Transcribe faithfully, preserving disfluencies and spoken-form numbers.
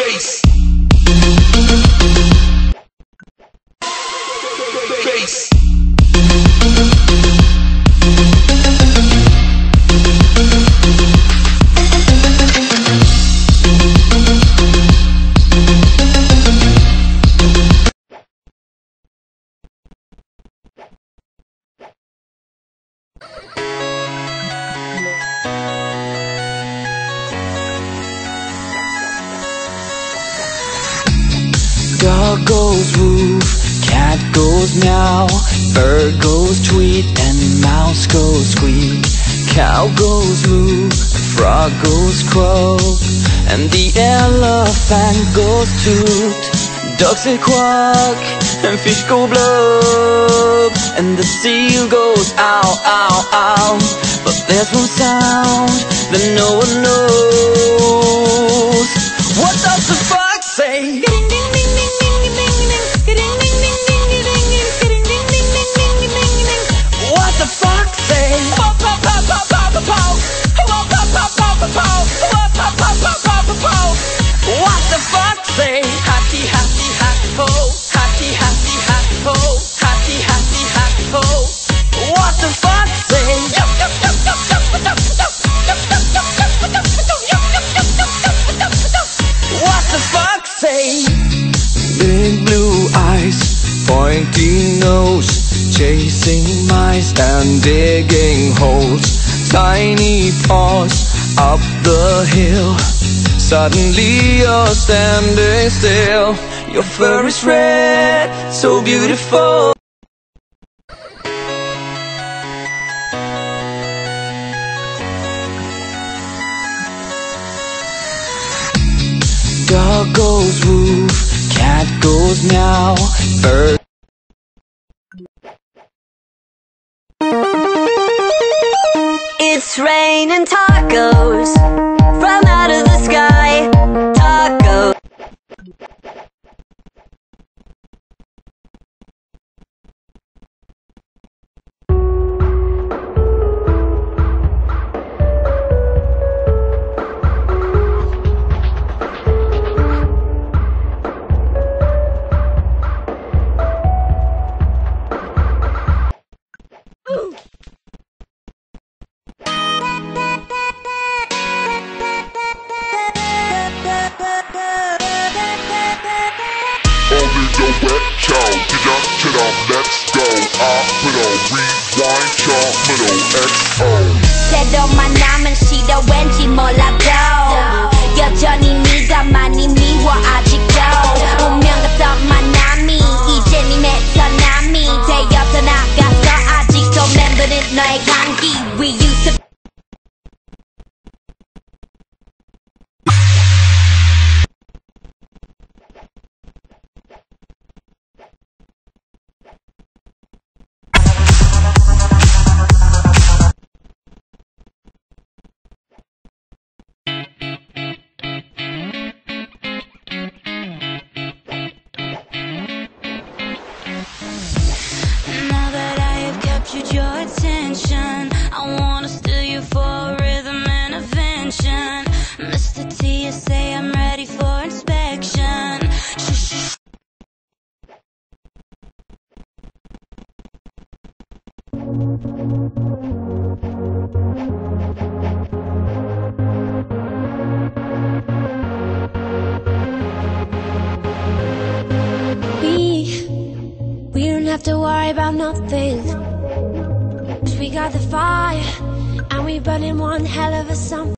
Bass. Bass. Dog goes woof, cat goes meow, bird goes tweet, and mouse goes squeak. Cow goes moo, frog goes croak, and the elephant goes toot. Ducks say quack, and fish go blub, and the seal goes ow, ow, ow. But there's one sound that no one knows. What does the fox say? What the fox say? What the fox say? Happy, happy, happy ho. Happy, happy, happy ho. Happy, happy, happy ho. What the fox say? What the fox say? Big blue eyes, pointy nose, chasing mice and digging holes. Tiny paws up the hill. Suddenly you're standing still. Your fur is red, so beautiful. Dog goes woof, cat goes meow, bird. It's raining tacos from out of the sky. Tacos. Let's go. 앞으로 rewind 처음으로 엑스 오. 새로만 남은 시도 왠지 몰라도 여전히 네가 많이 미워 아직도. 운명 같던 만남이 이제 네 메터남이 되어서 나갔어. 아직도 맴도는 너의 향기. We used to your attention. I wanna steal you for a rhythm intervention. Mister T, you say I'm ready for inspection. Shh, shh. We, we don't have to worry about nothing. We got the fire, and we burning one hell of a something.